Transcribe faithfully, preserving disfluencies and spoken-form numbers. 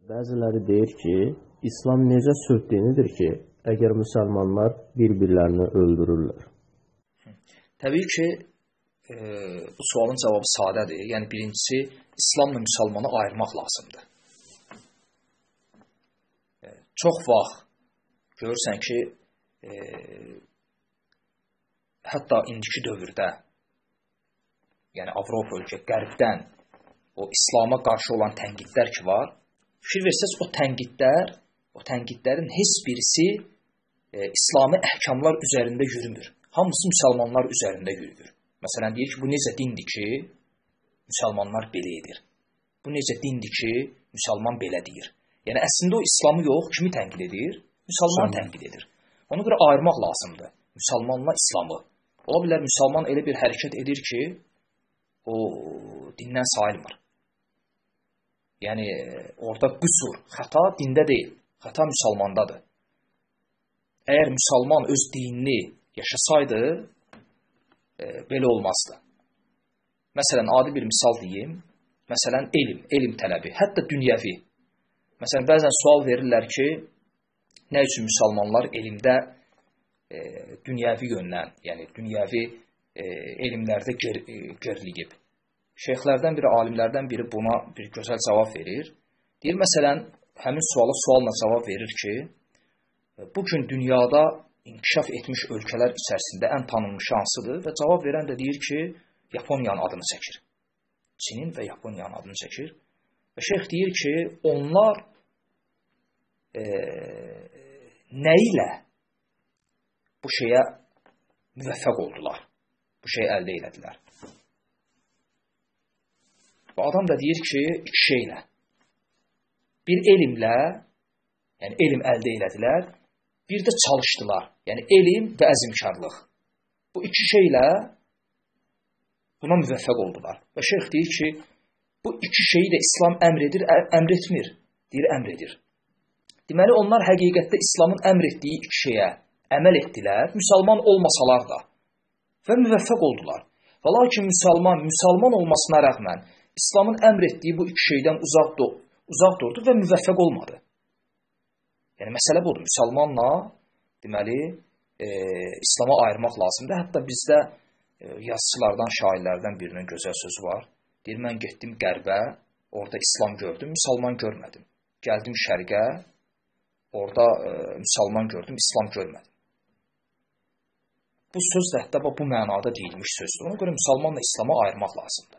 Bəziləri deyir ki, İslam necə sülh dinidir ki, əgər müsəlmanlar bir-birlərini öldürürlər? Təbii ki, e, bu sualın cavabı sadədir. Yəni birincisi, İslamla müsəlmanı ayırmaq lazımdır. E, çox vaxt görürsən ki, e, hətta indiki dövrdə, yəni Avropa ölkə, qərbdən o İslama qarşı olan tənqidlər ki var, fikir versəz, o tənqidlər, o tənqidlərin heç birisi e, İslami əhkamlar üzərində yürümür. Hamısı müsəlmanlar üzərində yürür. Məsələn, deyir ki, bu necə dindir ki, müsəlmanlar belə edir. Bu necə dindir ki, müsəlman belə deyir. Yəni, əslində o İslamı yox, kimi tənqid edir? Müsəlmanı tənqid edir. Ona görə ayırmaq lazımdır. Müsəlmanla İslamı. Ola bilər, müsəlman elə bir hərəkət edir ki, o dindən sayılmır. Yəni, orada qüsur, xəta dində deyil, xəta müsəlmandadır. Əgər müsəlman öz dinini yaşasaydı, e, belə olmazdı. Məsələn, adi bir misal deyim, məsələn, elm, elm tələbi, hətta dünyəvi. Məsələn, bəzən sual verirlər ki, nə üçün müsəlmanlar elmdə e, dünyəvi yöndən, yəni dünyəvi e, elmlərdə ger, e, geriliyib. Şeyxlərdən biri, alimlərdən biri buna bir gözəl cavab verir. Deyir, məsələn, həmin suala sualla cavab verir ki, bugün dünyada inkişaf etmiş ölkələr içərisində ən tanınmış hansıdır və cavab verən də deyir ki, Yaponiyanın adını çəkir. Çinin və Yaponiyanın adını çəkir. Və şeyx deyir ki, onlar e, nə ilə bu şeyə müvəffəq oldular, bu şeyi əldə elədilər. Bu adam da deyir ki, iki şeylə, bir elmlə, yəni elm əldə elədilər, bir də çalışdılar, yəni elm və əzmkarlıq. Bu iki şeylə buna müvəffəq oldular. Və şeyx deyir ki, bu iki şeyi də İslam əmr edir, əmr etmir, deyir, əmr edir. Deməli, onlar həqiqətdə İslamın əmr etdiyi iki şeyə əməl etdilər, müsəlman olmasalar da və müvəffəq oldular. Və lakin müsəlman, müsəlman olmasına rəğmən İslamın əmr etdiyi bu iki şeydən uzaq, uzaq durdu və müvəffəq olmadı. Yəni, məsələ budur. Müsəlmanla, deməli, e, İslamı ayırmaq lazımdır. Hətta bizdə e, yazıçılardan, şairlərdən birinin gözəl sözü var. Deyir, mən getdim qərbə, orada İslam gördüm, müsəlman görmədim. Gəldim şərqə, orada e, müsəlman gördüm, İslam görmədim. Bu söz də hətta bu mənada deyilmiş sözdür. Ona görə müsəlmanla İslamı ayırmaq lazımdır.